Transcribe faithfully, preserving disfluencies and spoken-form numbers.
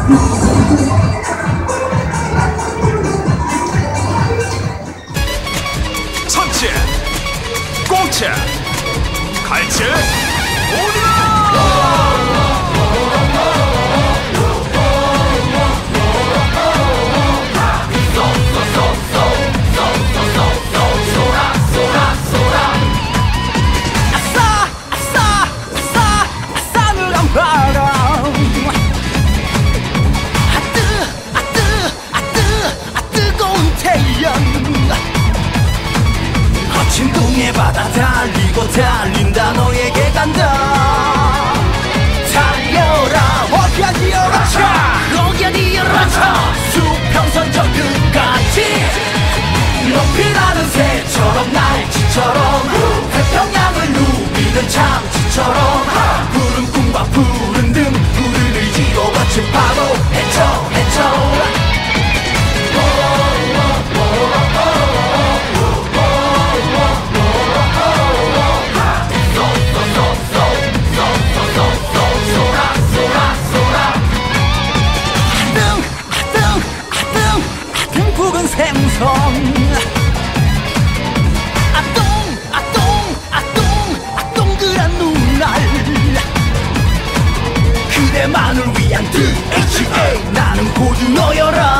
천체 공채 갈채 오리라. 거친 동해 바다 달리고 달린다 너에게 간다. 달려라 호기야디어라 차 호기야디어라 차 수평선 저 끝까지 높이 나는 새처럼 날치처럼 태평양을 누비는 참치처럼 푸른 꿈과 푸른 등 푸른 의지로 거친 파도 헤쳐 헤쳐. 생선 아똥 아똥 아똥 아똥그란 눈알 그대만을 위한 디 에이치 에이 나는 고주 너여라.